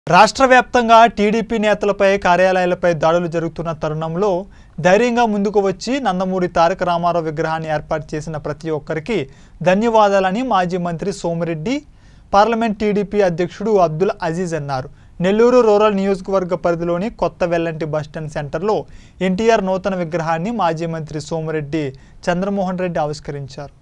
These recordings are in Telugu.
రాష్ట్ర వ్యాప్తంగా టీడీపీ నేతలపై కార్యాలయాలపై దాడులు జరుగుతున్న తరుణంలో ధైర్యంగా ముందుకు వచ్చి నందమూరి తారక రామారావు విగ్రహాన్ని ఏర్పాటు చేసిన ప్రతి ఒక్కరికి ధన్యవాదాలని మాజీ మంత్రి సోమిరెడ్డి పార్లమెంట్ టీడీపీ అధ్యక్షుడు అబ్దుల్ అజీజ్ అన్నారు. నెల్లూరు రూరల్ నియోజకవర్గ పరిధిలోని కొత్త వెల్లంటి బస్టాండ్ సెంటర్లో ఎన్టీఆర్ నూతన విగ్రహాన్ని మాజీ మంత్రి సోమిరెడ్డి చంద్రమోహన్ రెడ్డి ఆవిష్కరించారు.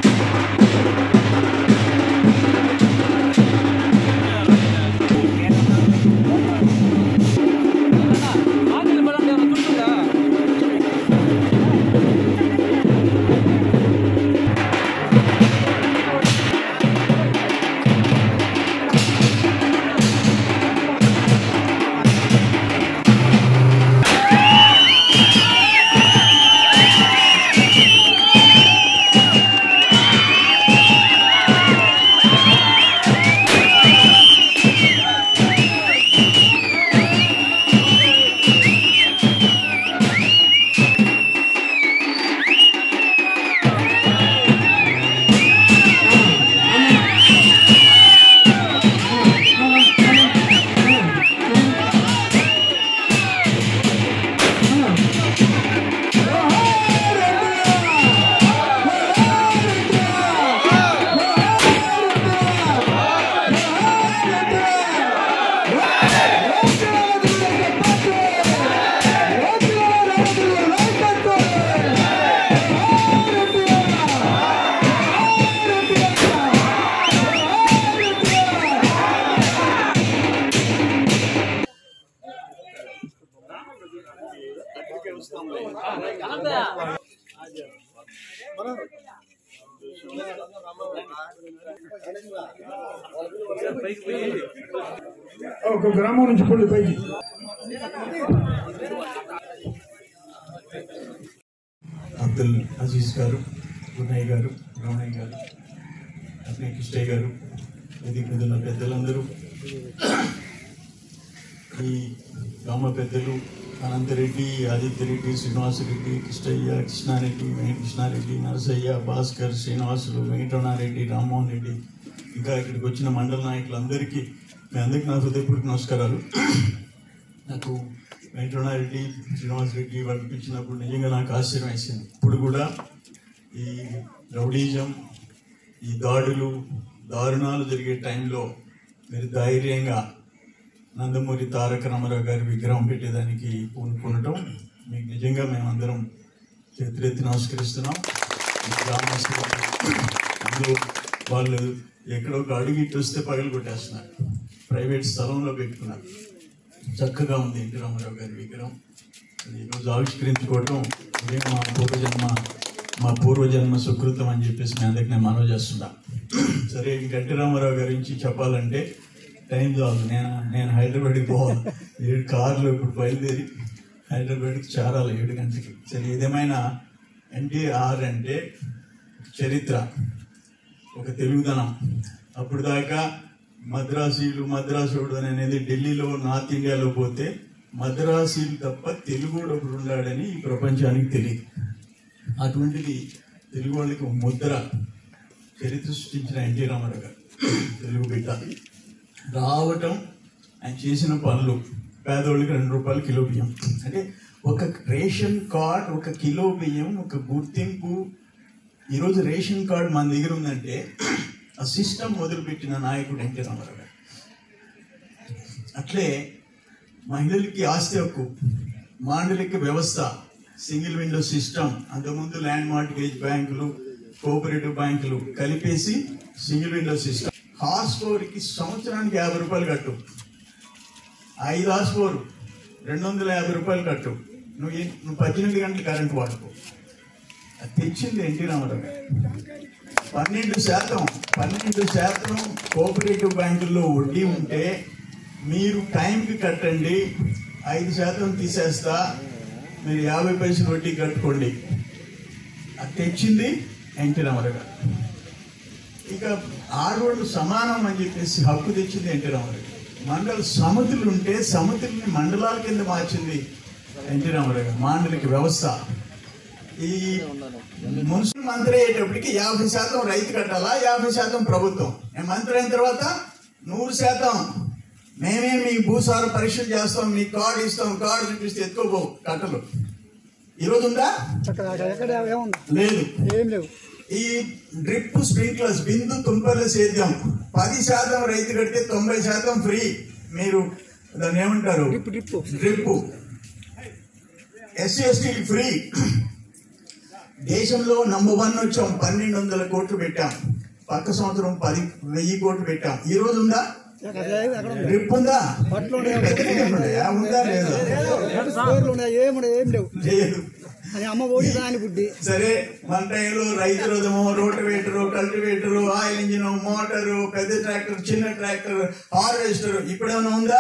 ఒక గ్రామం నుంచి పళ్ళు పైకి అబ్దుల్ అజీజ్ గారు, గున్నయ్య గారు, రమణయ్య గారు, కృష్ణయ్య గారు, వేదిక మీద ఉన్న పెద్దలందరూ, ఈ గ్రామ పెద్దలు అనంతరెడ్డి, ఆదిత్యరెడ్డి, శ్రీనివాసరెడ్డి, కృష్ణయ్య, కృష్ణారెడ్డి, వెంకటకృష్ణారెడ్డి, నరసయ్య, భాస్కర్, శ్రీనివాసులు, వెంకటరమణారెడ్డి, రామ్మోహన్ రెడ్డి, ఇంకా ఇక్కడికి వచ్చిన మండల నాయకులందరికీ మీ అందరికీ నా హృదయపూర్వక నమస్కారాలు. నాకు వెంకటరమణారెడ్డి, శ్రీనివాసరెడ్డి వాళ్ళు పిలిచినప్పుడు నిజంగా నాకు ఆశ్చర్యం వేసింది. ఇప్పుడు కూడా ఈ రౌడీజం, ఈ దాడులు, దారుణాలు జరిగే టైంలో మీరు ధైర్యంగా నందమూరి తారక రామారావు గారి విగ్రహం పెట్టేదానికి పూనుకోవటం మీకు నిజంగా మేమందరం చేతులెత్తి నమస్కరిస్తున్నాం. గ్రామస్తులు వాళ్ళు ఎక్కడో ఒక అడుగు ఇటు వస్తే పగలు కొట్టేస్తున్నారు, ప్రైవేట్ స్థలంలో పెట్టుకున్నారు. చక్కగా ఉంది ఎన్టీ రామారావు గారి విగ్రహం. ఈరోజు ఆవిష్కరించుకోవటం నిజంగా మా పూర్వజన్మ సుకృతం అని చెప్పేసి మీ అందరికీ నేను మనవి చేస్తున్నా. సరే, ఎన్టీ రామారావు గారి గురించి చెప్పాలంటే టైం చాలు. నేను హైదరాబాద్కి పోవాలి. 7 కార్లు ఇప్పుడు బయలుదేరి హైదరాబాద్కి చేరాలి 7 గంటలకి. సరే, ఏదేమైనా ఎన్టీఆర్ అంటే చరిత్ర, ఒక తెలుగుదనం. అప్పుడు దాకా మద్రాసుడు అనేది ఢిల్లీలో, నార్త్ ఇండియాలో పోతే మద్రాసీలు తప్ప తెలుగుడు ఒకడు ఉన్నాడని ఈ ప్రపంచానికి తెలియదు. అటువంటిది తెలుగు వాళ్ళకి ముద్ర చరిత్ర సృష్టించిన ఎన్టీ రామారావు గారు, తెలుగు బిడ్డ రావటం, ఆయన చేసిన పనులు, పేదోళ్ళకి 2 రూపాయలు కిలో బియ్యం, అంటే ఒక రేషన్ కార్డ్, ఒక కిలో బియ్యం, ఒక గుర్తింపు. ఈరోజు రేషన్ కార్డు మన దగ్గర ఉందంటే ఆ సిస్టమ్ మొదలుపెట్టిన నాయకుడు ఎన్టీ రామారావు గారు. అట్లే మహిళలకి ఆస్తి హక్కు, మాండలిక వ్యవస్థ, సింగిల్ విండో సిస్టమ్, అంతకుముందు ల్యాండ్ మార్టిగేజ్ బ్యాంకులు, కోఆపరేటివ్ బ్యాంకులు కలిపేసి సింగిల్ విండో సిస్టమ్. హార్స్ పవర్కి సంవత్సరానికి 50 రూపాయలు కట్టు, 5 హార్స్ పవర్ 250 రూపాయలు కట్టు, నువ్వు 18 గంటలు కరెంటు వాడుకో. అది తెచ్చింది ఎన్టీ రామారావు గారు. 12% కోఆపరేటివ్ బ్యాంకుల్లో వడ్డీ ఉంటే మీరు టైంకి కట్టండి, 5% తీసేస్తా, మీరు 50 పైసలు వడ్డీ కట్టుకోండి. అది తెచ్చింది ఎన్టీ రామారావు గారు. ఇక ఆడవాళ్ళు సమానం అని చెప్పేసి హక్కు తెచ్చింది ఎన్టీ రామారావు గారు. మండల సమితులు ఉంటే సమితుల్ని మండలాల కింద మార్చింది ఎన్టీ రామారావు గారు. మాండలిక వ్యవస్థ, ఈ మున్సిపల్ మంత్రి అయ్యేటప్పటికి 50% రైతు కట్టాలా, 50% ప్రభుత్వం. మంత్రి అయిన తర్వాత 100% మేమే మీ భూసార పరీక్షలు చేస్తాం, మీ కార్డు ఇస్తాం, కార్డు చూపిస్తే ఎత్తుకోబో కట్టలు. ఈరోజు ఉందా? లేదు. ఈ డ్రిప్ స్ప్రింక్లర్స్ బిందు తుంపర్ల సేద్యం 10% రైతు కడితే 90% ఫ్రీ. మీరు దాన్ని ఏమంటారు? డ్రిప్. SC/ST free. దేశంలో నంబర్ 1 వచ్చాం. 1200 కోట్లు పెట్టాం. పక్క సంవత్సరం 10,000 కోట్లు పెట్టాం. ఈ రోజు ఉందా? డ్రిప్ ఉందా? ఉందా లేదా? లేదు. సరే, మన టైంలో రైతు రథము, rotavator, cultivator, oil engine, motor, పెద్ద ట్రాక్టర్, చిన్న ట్రాక్టర్, హార్వెస్టర్ ఇప్పుడేమైనా ఉందా?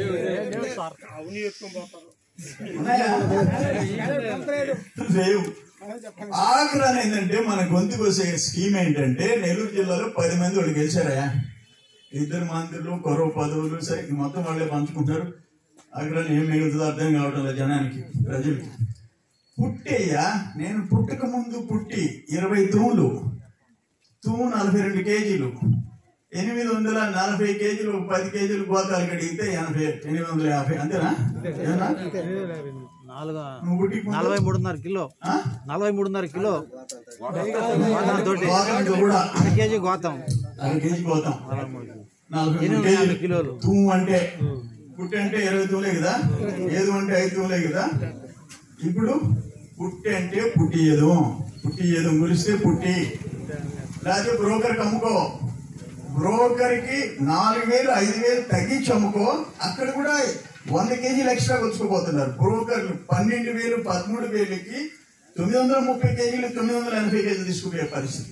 లేవు. ఆఖరాని ఏంటంటే మన గొంతుకు వచ్చే స్కీమ్ ఏంటంటే, నెల్లూరు జిల్లాలో 10 మంది వాళ్ళు గెలిచారా, 2 మంత్రులు, కొరవ పదవులు, సరే మొత్తం వాళ్ళే పంచుకుంటారు. ఆఖరాని ఏం మిగులుతుందో అర్థం కావటం లేదు జనానికి, ప్రజలకి. పుట్టయ్యా, నేను పుట్టక ముందు పుట్టి 20 తూములు, 42 కేజీలు, 840 కేజీలు, 10 కేజీలు గోతాలు కడిగితే 850. అంతేనా? 43.5 కిలో, 43.5 కిలో కేజీ గోతం, 43 కిలోలు. తూము అంటే పుట్టి అంటే 20 తూములే కదా, ఏదు అంటే 5 తూములే కదా. ఇప్పుడు పుట్టి అంటే పుట్టియదు, పుట్టియదు గురిస్తే పుట్టి. లేకపోతే బ్రోకర్కి అమ్ముకో, బ్రోకర్కి 4,000 5,000 తగ్గించి అమ్ముకో. అక్కడ కూడా 100 కేజీలు ఎక్స్ట్రా వచ్చుకోబోతున్నారు బ్రోకర్లు. 12,000 13,000కి 930 కేజీలు 980 కేజీలు తీసుకుపోయే పరిస్థితి.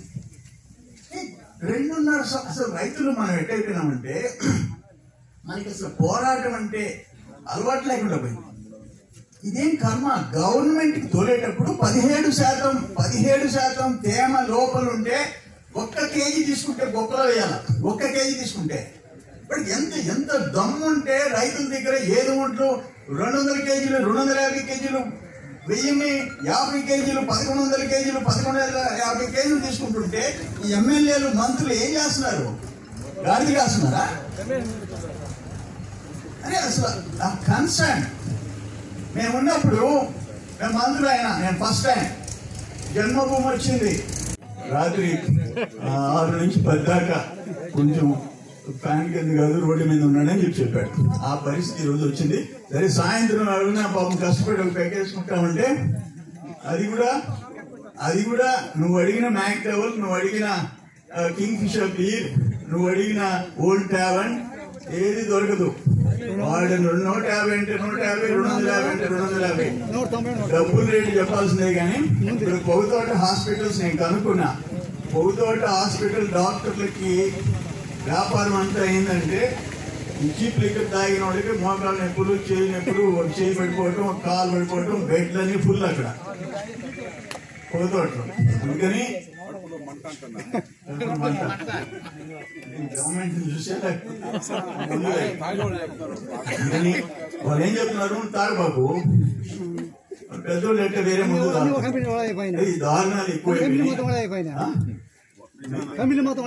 2.5 అసలు రైతులు మనం ఎట్టయిపోయినామంటే, మనకి అసలు పోరాటం అంటే అలవాటు లేకుండా పోయింది. ఇదేం కర్మ. గవర్నమెంట్ కి తోలేటప్పుడు 17% తేమ లోపల ఉంటే 1 కేజీ తీసుకుంటే బొక్కలో వేయాల. 1 కేజీ తీసుకుంటే బట్ ఎంత దమ్ముంటే రైతుల దగ్గర ఏది ఒంట్లు 200 కేజీలు, 250 కేజీలు, 1050 కేజీలు, 1100 కేజీలు, 1150 కేజీలు తీసుకుంటుంటే ఈ ఎమ్మెల్యేలు, మంత్రులు ఏం చేస్తున్నారు? గాడిద కాస్తున్నారా? అరే అసలు ఆ కన్సర్న్. మేము ఉన్నప్పుడు మేము మంత్రులు అయినా, నేను ఫస్ట్ టైం జన్మభూమి వచ్చింది. రాత్రి 6 నుంచి 10 దాకా కొంచెం ఫ్యాన్ కింద కాదు రోడ్డు మీద ఉన్నాడని చెప్పాడు. ఆ పరిస్థితి ఈ రోజు వచ్చింది. సరే, సాయంత్రం అడిగినా పాపం కష్టపడి ఒక పెక్కేసుకుంటామంటే అది కూడా నువ్వు అడిగిన మ్యాక్ టవల్, నువ్వు అడిగిన కింగ్ ఫిషర్ బీర్, నువ్వు అడిగిన ఓల్డ్ ట్యావెన్ ఏది దొరకదు. వాడు 150 అంటే 150, 250 అంటే 250 డబ్బులు రేటు చెప్పాల్సిందే. కానీ ఇప్పుడు పొగతోట హాస్పిటల్స్ నేను కనుక్కున్నా. పొగతోట హాస్పిటల్ డాక్టర్లకి వ్యాపారం అంతా ఏంటంటే, చీప్ లిక్కర్ తాగిన వాళ్ళకి మోకాలు నొప్పులు, చేయి నొప్పులు, చేయి పడిపోవటం, కాలు పడిపోవటం, బెడ్లన్నీ ఫుల్ అక్కడ పొగతోటలో. అందుకని గవర్నమెంట్ చూసే వాళ్ళు ఏం చెప్తున్నారు, తాగుబాబు పెద్దోళ్ళు ఎట్లా వేరే ముందు దారుణాలు ఎక్కువ. కంపెనీ మొత్తం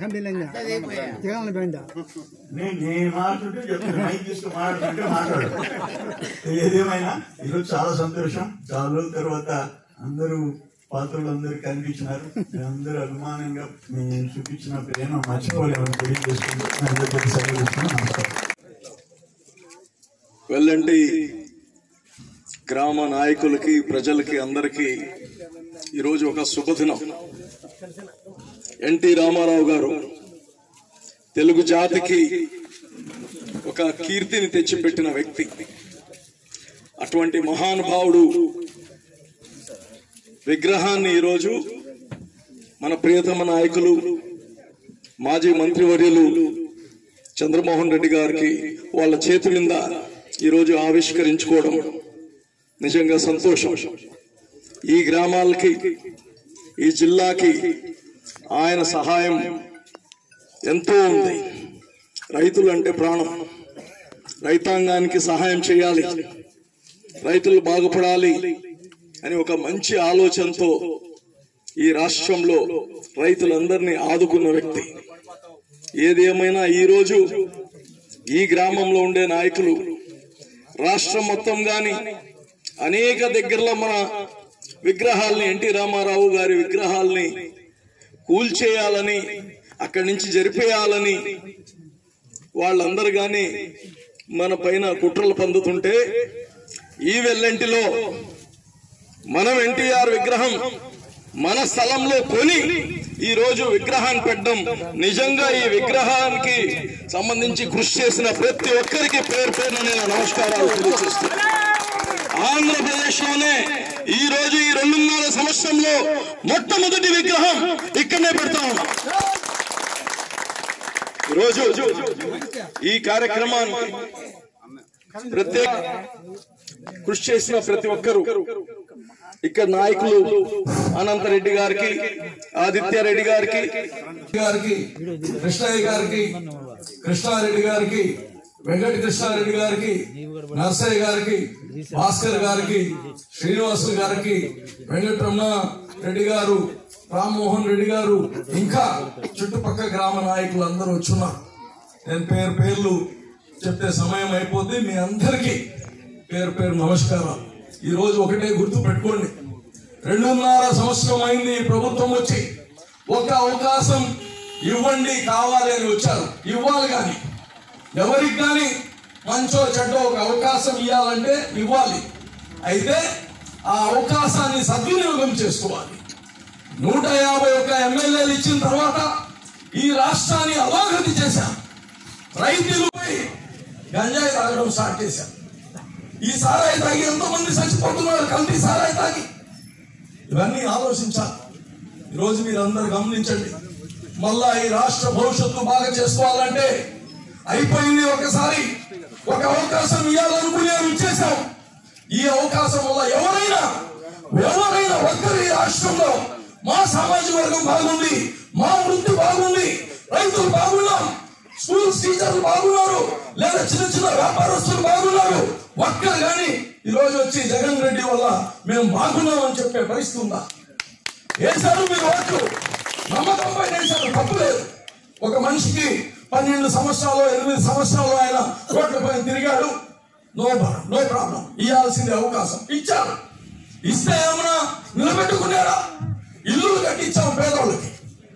నేను మాట్లాడుతూ చెప్తాను, మైక్ తీసుకుని మాట్లాడు. ఏదేమైనా ఈరోజు చాలా సంతోషం. చాలా రోజుల తర్వాత అందరూ పాత్రలు అందరూ కనిపించినారు. అందరూ అభిమానంగా మేము చూపించిన ప్రేమ మర్చిపోలేమని తెలియజేసుకుంటూ వెల్లంటి గ్రామ నాయకులకి, ప్రజలకి, అందరికీ ఈరోజు ఒక శుభదినం. ఎన్టీ రామారావు గారు తెలుగు జాతికి ఒక కీర్తిని తెచ్చిపెట్టిన వ్యక్తి. అటువంటి మహానుభావుడు విగ్రహాన్ని ఈరోజు మన ప్రియతమ నాయకులు, మాజీ మంత్రివర్యులు చంద్రమోహన్ రెడ్డి గారికి వాళ్ళ చేతులింద ఈరోజు ఆవిష్కరించుకోవడం నిజంగా సంతోషం. ఈ గ్రామాలకి, ఈ జిల్లాకి ఆయన సహాయం ఎంతో ఉంది. రైతులు అంటే ప్రాణం. రైతాంగానికి సహాయం చేయాలి, రైతులు బాగుపడాలి అని ఒక మంచి ఆలోచనతో ఈ రాష్ట్రంలో రైతులందరినీ ఆదుకున్న వ్యక్తి. ఏదేమైనా ఈరోజు ఈ గ్రామంలో ఉండే నాయకులు రాష్ట్రం మొత్తం గాని అనేక దగ్గరలో మన విగ్రహాల్ని ఎన్టీ రామారావు గారి విగ్రహాల్ని కూల్చేయాలని అక్కడి నుంచి జరిపేయాలని వాళ్ళందరూ గాని మన పైన కుట్రలు పొందుతుంటే ఈ వెల్లంటిలో మనం ఎన్టీఆర్ విగ్రహం మన స్థలంలో కొని ఈ రోజు విగ్రహాన్ని పెట్టడం నిజంగా ఈ విగ్రహానికి సంబంధించి కృషి చేసిన ప్రతి ఒక్కరికి పేరు పేరున నేను నమస్కారాలు తెలియజేస్తున్నాను. ఆంధ్రప్రదేశ్ లోనే ఈ రోజు ఈ 2.5 సంవత్సరంలో మొట్టమొదటి విగ్రహం ఇక్కడనే పెడతా ఉన్నాం. ఈరోజు ఈ కార్యక్రమానికి ప్రత్యేక కృషి చేసిన ప్రతి ఒక్కరు ఇక్కడ నాయకులు అనంతరెడ్డి గారికి, ఆదిత్యారెడ్డి గారికి, కృష్ణయ్య గారికి, కృష్ణారెడ్డి గారికి, వెంకట కృష్ణారెడ్డి గారికి, నర్సయ్య గారికి, భాస్కర్ గారికి, శ్రీనివాసు గారికి, వెంకటరమణ రెడ్డి గారు, రామ్మోహన్ రెడ్డి గారు, ఇంకా చుట్టుపక్కల గ్రామ నాయకులు అందరూ వచ్చున్నారు. నేను పేర్లు చెప్తే సమయం అయిపోతే మీ అందరికీ పేరు నమస్కారం. ఈ రోజు ఒకటే గుర్తు పెట్టుకోండి, 2.5 సంవత్సరం అయింది ఈ ప్రభుత్వం వచ్చి. ఒక అవకాశం ఇవ్వండి కావాలి అని వచ్చారు, ఇవ్వాలి. కానీ ఎవరికి కానీ మంచో చెడ్డో ఒక అవకాశం ఇవ్వాలంటే ఇవ్వాలి. అయితే ఆ అవకాశాన్ని సద్వినియోగం చేసుకోవాలి. 151 ఎమ్మెల్యేలు ఇచ్చిన తర్వాత ఈ రాష్ట్రాన్ని అధోగతి చేశారు. రైతులపై గంజాయి తాగడం స్టార్ట్ చేశారు. ఈ సారాయి తాగి ఎంతో మంది చచ్చిపోతున్నారు, కల్తీ సారాయి తాగి. ఇవన్నీ ఆలోచించాలి. ఈరోజు మీరు అందరు గమనించండి. మళ్ళా ఈ రాష్ట్ర భవిష్యత్తు బాగా చేసుకోవాలంటే అయిపోయింది. ఒకసారి ఒక అవకాశం ఇవ్వాలనుకునే ఇచ్చేసాం. ఈ అవకాశం వల్ల ఎవరైనా ఒక్కరి రాష్ట్రంలో మా సామాజిక వర్గం బాగుంది, మా వృత్తి బాగుంది, రైతులు బాగున్నాం, స్కూల్స్ టీచర్లు బాగున్నారు, లేదా చిన్న వ్యాపారస్తులు బాగున్నారు, ఒక్కరు కానీ ఈ రోజు వచ్చి జగన్ రెడ్డి వల్ల మేము బాగున్నాం అని చెప్పే పరిస్థితి ఉందా? వేశారు మీరు ఓట్లు, నమ్మకంపై వేశారు, తప్పు లేదు. ఒక మనిషికి 12 సంవత్సరాలు 8 సంవత్సరాలు ఆయన రోడ్ల పైన తిరిగాడు, నో ప్రాబ్లం. ఇవ్వాల్సింది అవకాశం ఇచ్చారు. ఇస్తే ఏమన్నా నిలబెట్టుకున్నారా? ఇల్లులు కట్టించాం పేదోళ్ళకి,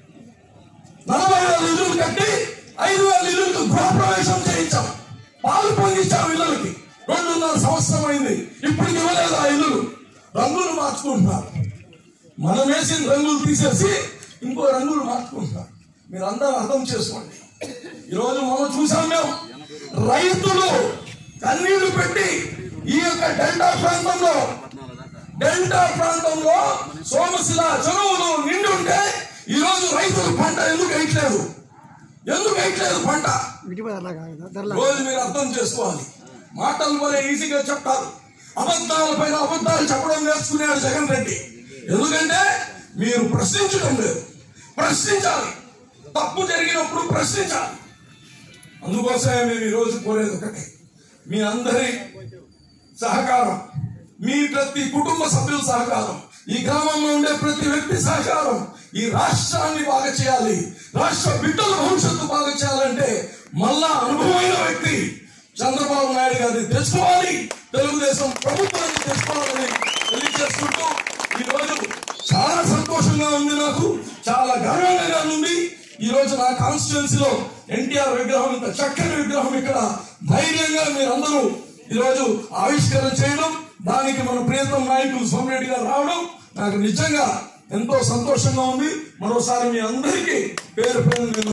40,000 ఇల్లులు కట్టి 5,000 ఇల్లులకు గృహప్రవేశం చేయించాం, పాలు పొందించాం ఇళ్ళకి. 2.5 సంవత్సరం అయింది, ఇప్పటికి ఇవ్వలేదు ఆ ఇల్లులు. రంగులు మార్చుకుంటున్నారు, మనం వేసిన రంగులు తీసేసి ఇంకో రంగులు మార్చుకుంటున్నారు. మీరు అందరూ అర్థం చేసుకోండి. ఈరోజు మనం చూసాం, మేము రైతులు కన్నీళ్లు పెట్టి ఈ యొక్క డెల్టా ప్రాంతంలో సోమశిల చెరువులు నిండి ఉంటే ఈరోజు రైతులు పంట ఎందుకు వేయట్లేదు పంట? రోజు మీరు అర్థం చేసుకోవాలి. మాటలు వల్ల ఈజీగా చెప్తారు, అబద్ధాల పైన అబద్ధాలు చెప్పడం నేర్చుకున్నాడు జగన్ రెడ్డి. ఎందుకంటే మీరు ప్రశ్నించడం లేదు, ప్రశ్నించాలి. తప్పు జరిగినప్పుడు ప్రశ్నించాలి. అందుకోసమే మేము ఈరోజు కోరేది ఒకటే, మీ అందరి సహకారం, మీ ప్రతి కుటుంబ సభ్యుల సహకారం, ఈ గ్రామంలో ఉండే ప్రతి వ్యక్తి సహకారం. ఈ రాష్ట్రాన్ని బాగా చేయాలి, రాష్ట్ర బిడ్డల భవిష్యత్తు బాగా చేయాలంటే మళ్ళా అనుభవమైన వ్యక్తి చంద్రబాబు నాయుడు గారిని తెచ్చుకోవాలి, తెలుగుదేశం ప్రభుత్వాన్ని తెచ్చుకోవాలని తెలియజేసుకుంటూ ఈరోజు చాలా సంతోషంగా ఉంది, నాకు చాలా గర్వంగా ఉంది. ఈ రోజు నా కాన్స్టిట్యున్సీలో ఎన్టీఆర్ విగ్రహం, ఇంత చక్కని విగ్రహం ఇక్కడ ధైర్యంగా మీరందరూ ఈరోజు ఆవిష్కరణ చేయడం, దానికి మన ప్రియతమ నాయకులు సోమిరెడ్డి గారు రావడం నాకు నిజంగా ఎంతో సంతోషంగా ఉంది. మరోసారి మీ అందరికీ పేరు